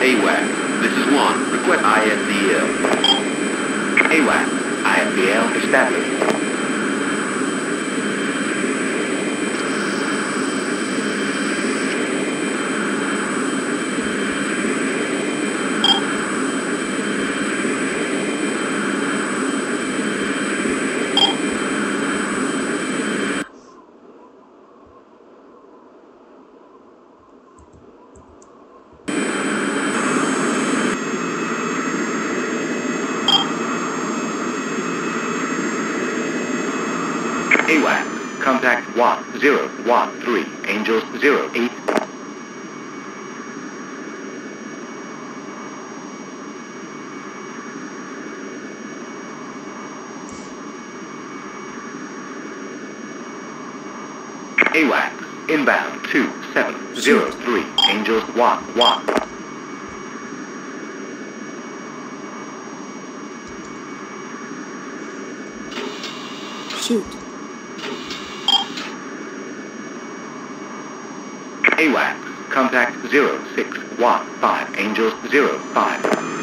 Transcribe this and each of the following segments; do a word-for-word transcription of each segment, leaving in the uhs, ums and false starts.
AWAC, this is one. Request I S D L. AWAC, I S D L established. AWAC, contact one zero one three, Angels zero eight. AWAC, inbound two seven zero three, Angels one one. Shoot. AWAC, contact zero six one five, Angels zero five.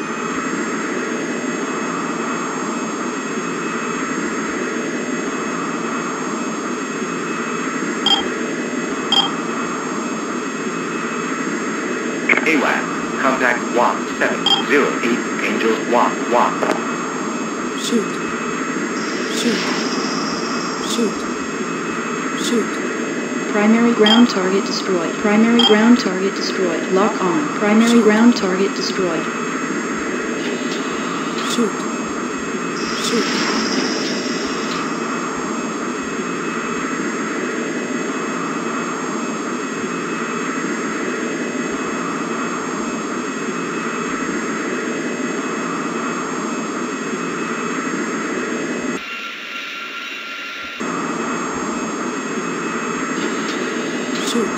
AWAC, contact one seven zero eight, Angels one one. Shoot. Shoot. Shoot. Shoot. Primary ground target destroyed. Primary ground target destroyed. Lock on. Primary ground target destroyed. Shoot. Shoot. Shoot.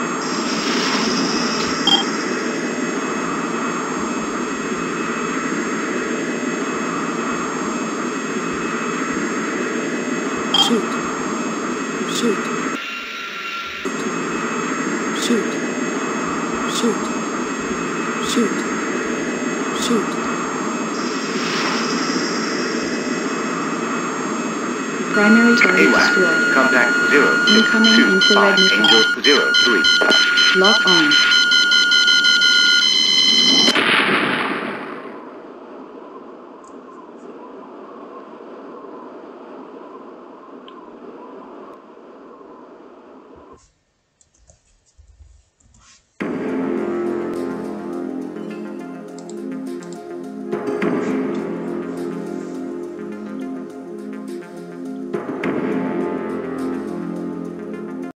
Shoot. Shoot. Shoot. Shoot. Shoot. Shoot. Primary target AWAC, destroyed. contact zero six Incoming two infrared five, missile. Angels zero three. Lock on.